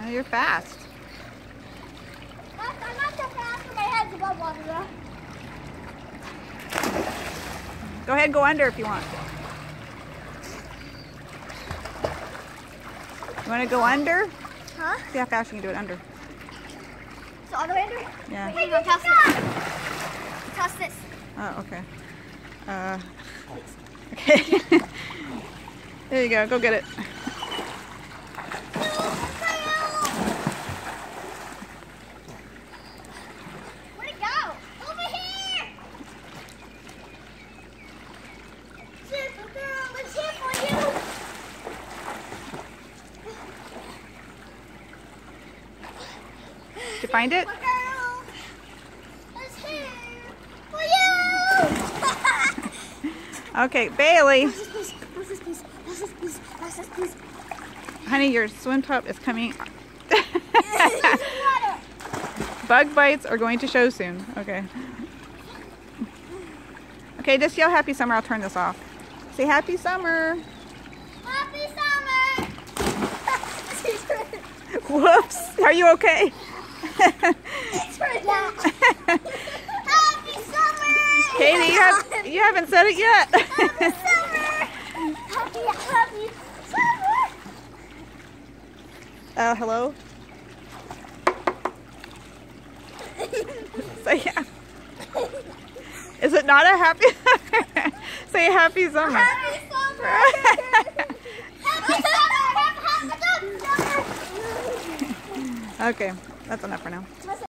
Oh, you're fast. I'm not so fast when my head's above water, though. Go ahead and go under if you want. You want to go under? Huh? See how fast you can do it under. So all the way under? Yeah. Hey, go toss this. Toss this. Oh, okay. Okay. There you go. Go get it. Where'd it go? Over here! Super girl, it's here for you! Did you find it? Super girl, it's here for you! Okay, Bailey. Pass this, please. Pass this, please. Pass this, please. Honey, your swim top is coming. Water. Bug bites are going to show soon. Okay. Okay, just yell happy summer. I'll turn this off. Say happy summer. Happy summer! Whoops. Are you okay? Happy summer! Katie, you haven't said it yet. Happy summer! Happy summer! Hello? Say yeah. Is it not a happy summer? Say happy summer. Happy summer! Happy summer! Happy summer! Okay, that's enough for now.